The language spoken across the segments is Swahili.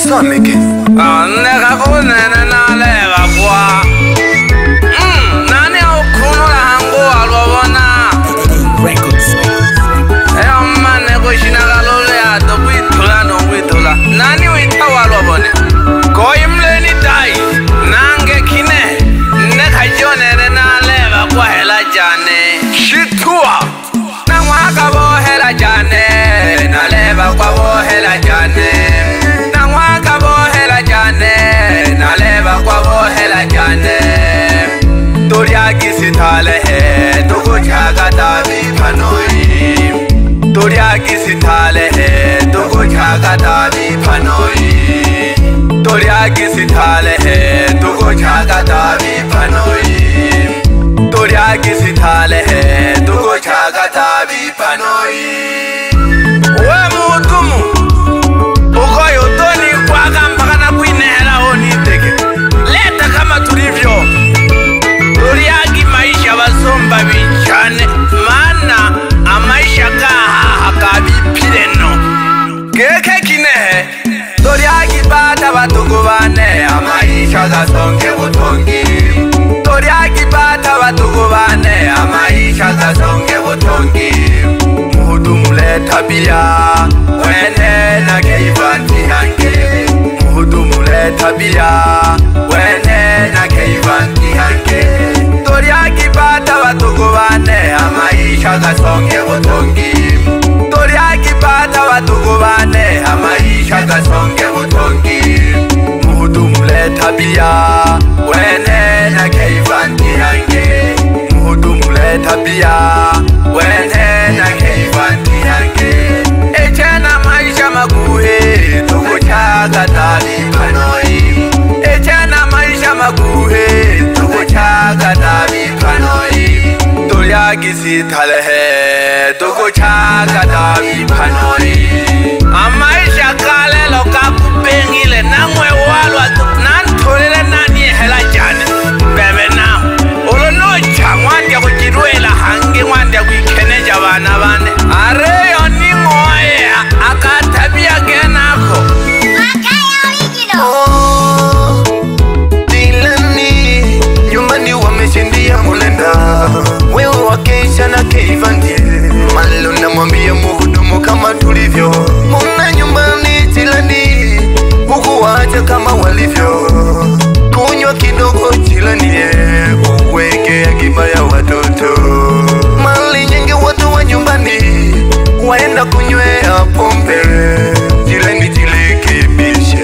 Samike neka kunene nalega kwa nani aukhunula hangu alwabona mane kushinakalola yato kwithula nokwithula nani withawa alwabone koyimleni tayi nange khine nekhajonele nalega kwa hela jane shithua nangwaka bohela jane nalega kwa bohela jane nangwaka bohela jane nalega kwa bohela jane Toriaki sithale hai tuko chaga dabi phanoi Toriaki sithale hai tuko chaga dabi phanoi Toriaki sithale hai tuko chaga dabi phanoi Toriaki sithale hai tuko chaga dabi phanoi We mutumu ukoyo toni kwaga mpaka na kuinehela honi teke leta kama tulivyo Toriaki maisha basomba bichane mana amaisha kaha kabipileno Keke kinehe Toriaki bata batugubane amaisha gasonge butongi Toriaki bata batugubane amaisha gasonge butongi Muhudumu leta biya wene na keivanti hange Muhudumu leta biya wene na keivanti hange Toriaki bata batugubane amaisha gasonge butongi Toriaki bata batugubane amaisha gasonge butongi Muhudumu leta biya wene na keivanti hange Muhudumu leta biya wene na keivanti hange Echena maisha maguhe tuko chaga dabi phanoi Echena maisha maguhe tuko chaga dabi phanoi Toriaki sithale hai tuko chaga dabi phanoi Amaisha kale loka kupengile nangwe walwa nantholele nani hela jane bebe na olono changwandya kuchirwela hange ngwandya kuikheneja bana bane are yoni ngoye akathabia genakho Makaya original Dilani nyumbani wameshindia mulenda wewe wakesha na keivanti malo namwambia muhudumu kama tulivyo muna nyumbani jilani huku wacha kama walivyo kunywa kidogo jilani uweke akiba ya watoto mali nyingi watu wa nyumbani waenda kunywea pombe jilani jirekebishe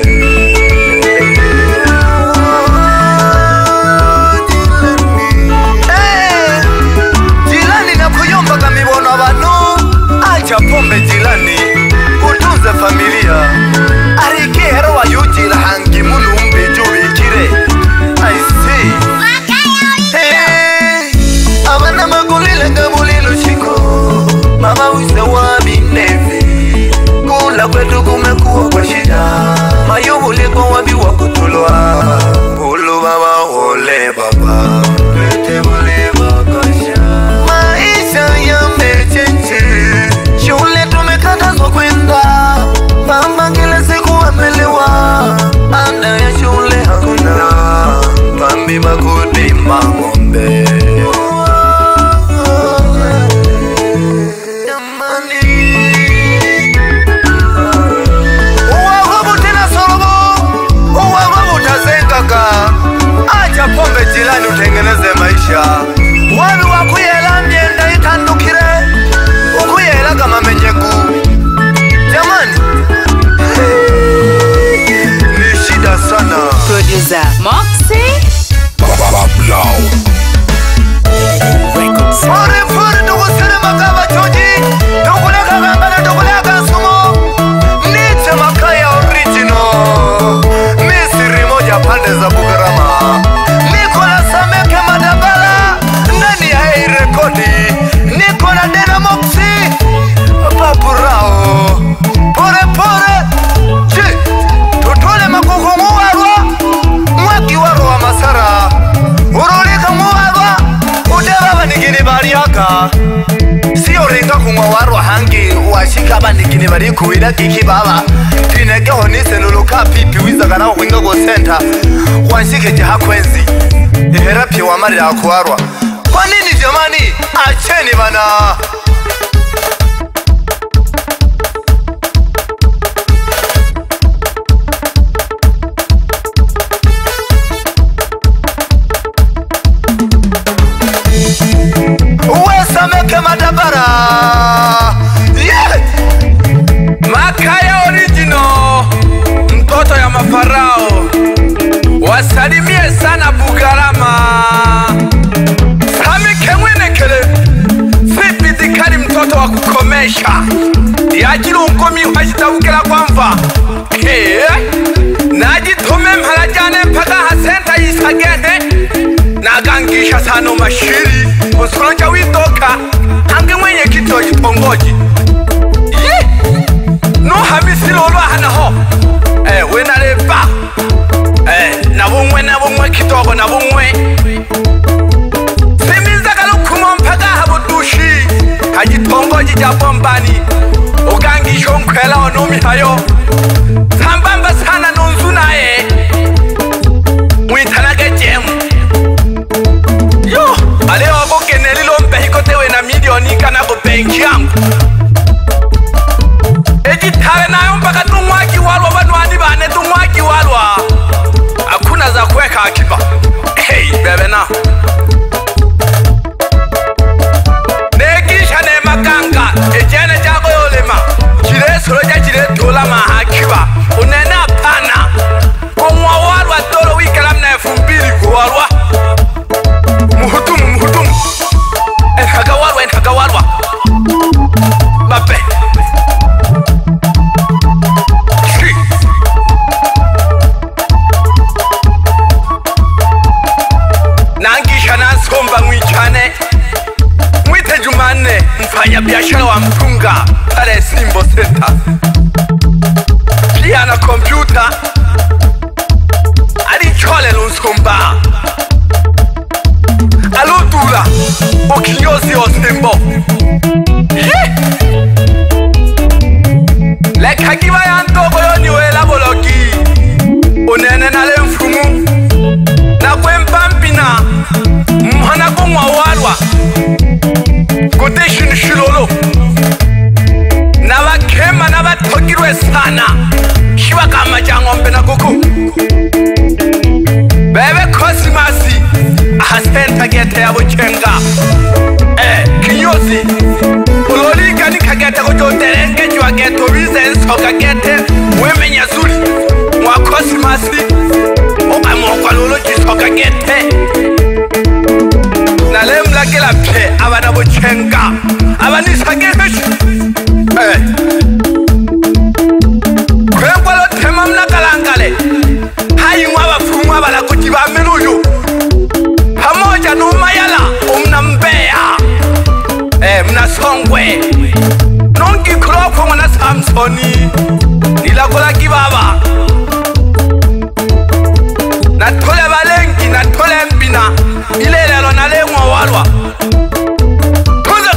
jilani na kuyomba kamibono abantu acha pombe jilani utunze familia arike hero wa yujila hangi munu mbejo bikire I see hey abana magulile ngabulilo shiko mama wise wabi nevi kula kwetu kumekuwa kwa shida mayubu liko wabi wakutulwa ulu baba ole baba lete wale bakasha maisha yamechenche shule tumekatazwa kwenda mama kila siku amelewa ada ya shule hakuna pambi makudi mangombe acha pombe jilani utengeneze maisha wabi wakuyela myenda itandukire ukuyela kama menyeku jamani ni shida sana Producer Moxie Fore fore tukusere makaba choji tukuleka gangana tukuleka sumo Niche makaya original Misiri moja pande za Bugarama Nikola Sameke Madabala ndani ya hii rekodi Nikola Dena Moxie Papurao Pore pore Je tutole makuku muwarwa Mwaki warwa masara Urulika muwarwa Udeva banigini bariaka Sio ringa kumwa warwa hangi Washika banigini bari kuwira kiki baba Chinege honise nuluka pipi wiza kana winga go center. Wanshike jaha kwenzi. Iherapi wa mari ya kuarwa. Kwa nini jamani? Acheni bana. Uwesameke madabara. Yeah! Makaya original, mtoto ya mafarao. Wasalimie sana Bugarama. Sami kemwenekele, sipi zikari mtoto wa kukomesha. Yajiri unkomi uhajitawukela kwa mva. Najitume mhalajane mpaka hasenta yisagene. Nagangisha sano mashiri. Usulonja witoka, hangi mwenye kito jitongoji. No hamisi lolo hana ho. Wena leba. Nabumwe kitoko nabumwe. Simiza galukumo mpaka habudushi. Hajitongoji japombani. Ugangisho mkwela onomi hayo. Sambamba sana nunzu nae. Mwitanage jemu. Yo, aleo wako kenelilo mpehikotewe na milioni kana kupenki yangu. Ejitale nayo mpaka tumwaki walwa banwani bane tumwaki walwa. Hakuna za kuweka akiba. Hey, bebe na. Negisha ne makanga. Ejene jago yolema. Chile soroja chile dola mahakiba. Unena pana. Kumwa walwa dolo wikala mna 2000 kuwalwa. Muhudumu. Enhaga walwa. Babe. Nangisha nasomba mwichane. Mwite Jumane, mfanya biashara wa mpunga pale Simbo Center. Pia na kompyuta. Alichole lusomba. Aludula ukinyozi osimbo. Leka kiba ya ntogo yoni wela bologi. Unene nale mfumu. Na kwempambina. Mhana kumwa walwa. Kuteshin shilolo. Na wakema na watogirwe sana. Shiwa kama jangombe na kuku. Bebe kosimasi. Ahasenta gete ya buchenga. Kinyozi. Uloliga ni kagete kujoterenge jwa geto bize ensoka gete. Weme nyazuri. Mwakosimasi. Oka mwokwa lolo jisoka gete. Nalemla gila pe abana buchenga. Abanisa gehesh. Kwengwa lo tema mna kalangale. Hayi mwaba fumwa bala kujiba meluyo. Pamoja numayala umnambea. Mnasongwe. Nongi kuroko mwana Samsoni. Nilakola kibaba. Natole balengi, natole mbina. Ilelelo nalemwa walwa. Tuza.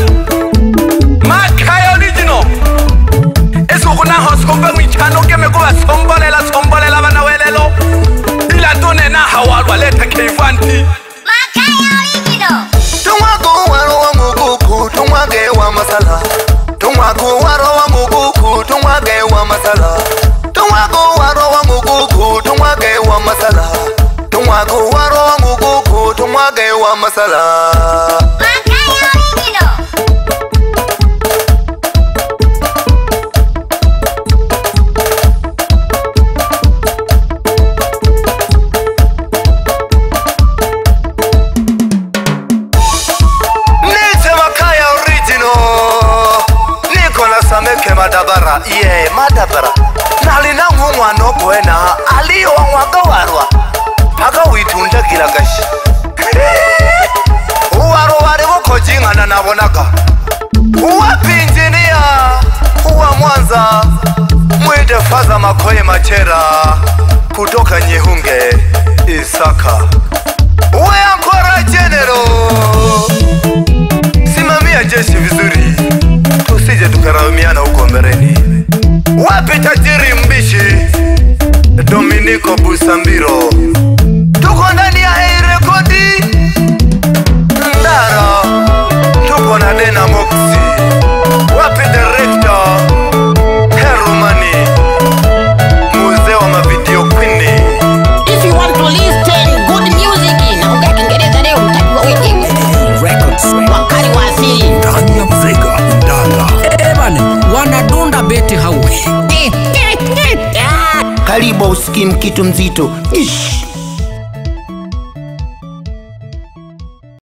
Makaya original. Eso kuna hosomba mwichano keme kuwa sombolela bana welelo. Ila tone na hawalwa leta keifanti. Makaya original. Tumwago waro wa muguku, tumwage wa masala. Tumwago waro wa muguku, tumwage wa masala. Tumwago waro wa muguku, tumwage wa masala. Tumwago waro wa muguku, tumwage wa masala. Makaya original. Madabara, madabara. Nalina mwana kwena aliyo wanga warwa. Paka uitunda kila gashi. Uwaro wari wukojingana nabonaga. Uwa pinjinia. Uwa Mwanza. Mwide faza makoye machera. Kutoka Nyehunge Isaka. Uwe ankora general. Simamia jeshi vizuri. Tusije tukaraumiana huko mbeleni. Wapi tajiri mbishi Dominico Busambiro. Tuko ndani ya rekodi Ndara. Tuko na Dena Moxi. Wapi director Herumani Muzee wa mavideo Queen. If you want to listen good music naongea Kiingereza leo utajua wewe. Records wakali wa asili ndani ya Mzega Ndala. Ebane wanadunda beti hau. karibu usikie kitu mzito. Ish.